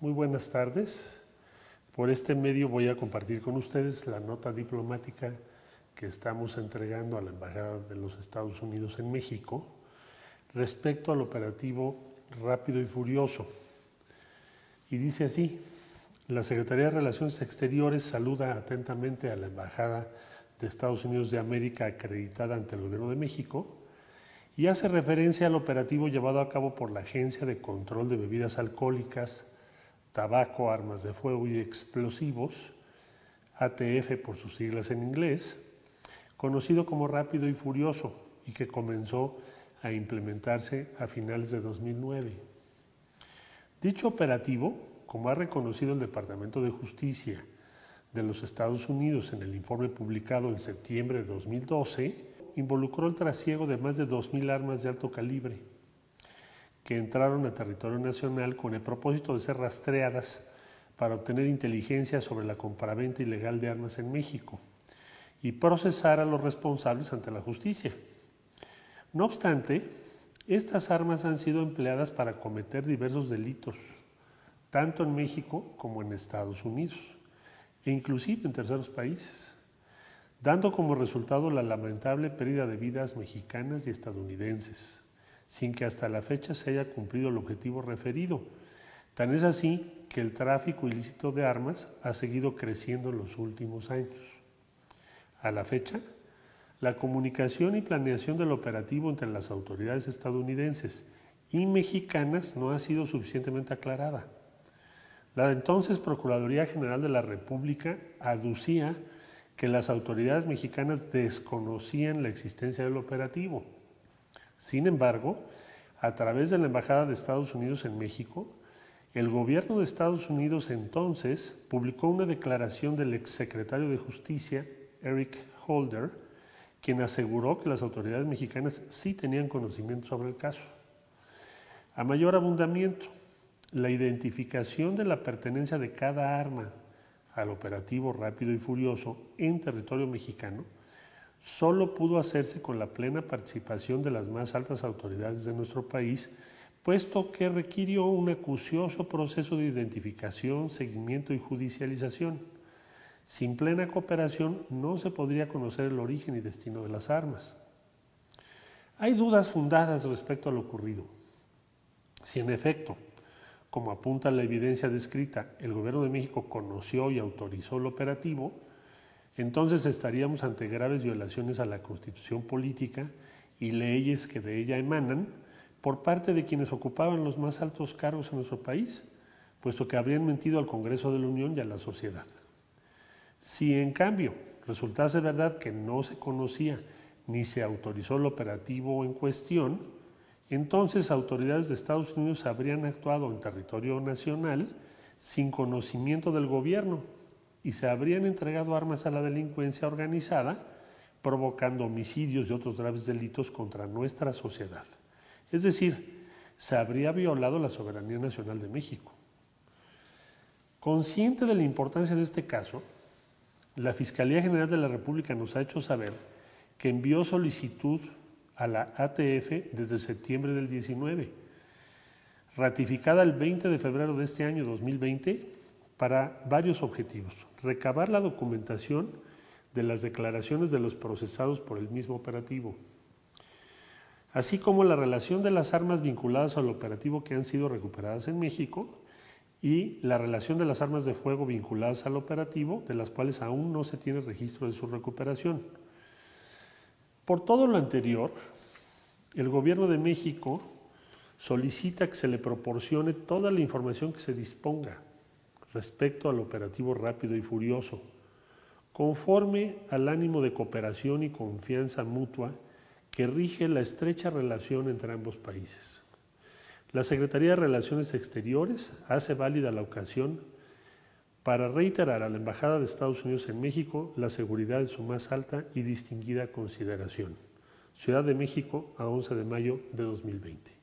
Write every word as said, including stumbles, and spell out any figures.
Muy buenas tardes. Por este medio voy a compartir con ustedes la nota diplomática que estamos entregando a la Embajada de los Estados Unidos en México respecto al operativo Rápido y Furioso. Y dice así: la Secretaría de Relaciones Exteriores saluda atentamente a la Embajada de Estados Unidos de América acreditada ante el Gobierno de México y hace referencia al operativo llevado a cabo por la Agencia de Control de Bebidas Alcohólicas, Tabaco, Armas de Fuego y Explosivos, A T F por sus siglas en inglés, conocido como Rápido y Furioso, y que comenzó a implementarse a finales de dos mil nueve. Dicho operativo, como ha reconocido el Departamento de Justicia de los Estados Unidos en el informe publicado en septiembre de dos mil doce, involucró el trasiego de más de dos mil armas de alto calibre que entraron a territorio nacional con el propósito de ser rastreadas para obtener inteligencia sobre la compraventa ilegal de armas en México y procesar a los responsables ante la justicia. No obstante, estas armas han sido empleadas para cometer diversos delitos, tanto en México como en Estados Unidos, e inclusive en terceros países, dando como resultado la lamentable pérdida de vidas mexicanas y estadounidenses, sin que hasta la fecha se haya cumplido el objetivo referido. Tan es así que el tráfico ilícito de armas ha seguido creciendo en los últimos años. A la fecha, la comunicación y planeación del operativo entre las autoridades estadounidenses y mexicanas no ha sido suficientemente aclarada. La entonces Procuraduría General de la República aducía que las autoridades mexicanas desconocían la existencia del operativo. Sin embargo, a través de la Embajada de Estados Unidos en México, el gobierno de Estados Unidos entonces publicó una declaración del exsecretario de Justicia, Eric Holder, quien aseguró que las autoridades mexicanas sí tenían conocimiento sobre el caso. A mayor abundamiento, la identificación de la pertenencia de cada arma al operativo Rápido y Furioso en territorio mexicano solo pudo hacerse con la plena participación de las más altas autoridades de nuestro país, puesto que requirió un acucioso proceso de identificación, seguimiento y judicialización. Sin plena cooperación no se podría conocer el origen y destino de las armas. Hay dudas fundadas respecto a lo ocurrido. Si en efecto, como apunta la evidencia descrita, el Gobierno de México conoció y autorizó el operativo, entonces estaríamos ante graves violaciones a la Constitución política y leyes que de ella emanan por parte de quienes ocupaban los más altos cargos en nuestro país, puesto que habrían mentido al Congreso de la Unión y a la sociedad. Si en cambio resultase verdad que no se conocía ni se autorizó el operativo en cuestión, entonces autoridades de Estados Unidos habrían actuado en territorio nacional sin conocimiento del gobierno y se habrían entregado armas a la delincuencia organizada, provocando homicidios y otros graves delitos contra nuestra sociedad. Es decir, se habría violado la soberanía nacional de México. Consciente de la importancia de este caso, la Fiscalía General de la República nos ha hecho saber que envió solicitud a la A T F desde septiembre del diecinueve, ratificada el veinte de febrero de este año dos mil veinte, para varios objetivos: recabar la documentación de las declaraciones de los procesados por el mismo operativo, así como la relación de las armas vinculadas al operativo que han sido recuperadas en México y la relación de las armas de fuego vinculadas al operativo, de las cuales aún no se tiene registro de su recuperación. Por todo lo anterior, el Gobierno de México solicita que se le proporcione toda la información que se disponga respecto al operativo Rápido y Furioso, conforme al ánimo de cooperación y confianza mutua que rige la estrecha relación entre ambos países. La Secretaría de Relaciones Exteriores hace válida la ocasión para reiterar a la Embajada de Estados Unidos en México la seguridad de su más alta y distinguida consideración. Ciudad de México, a once de mayo de dos mil veinte.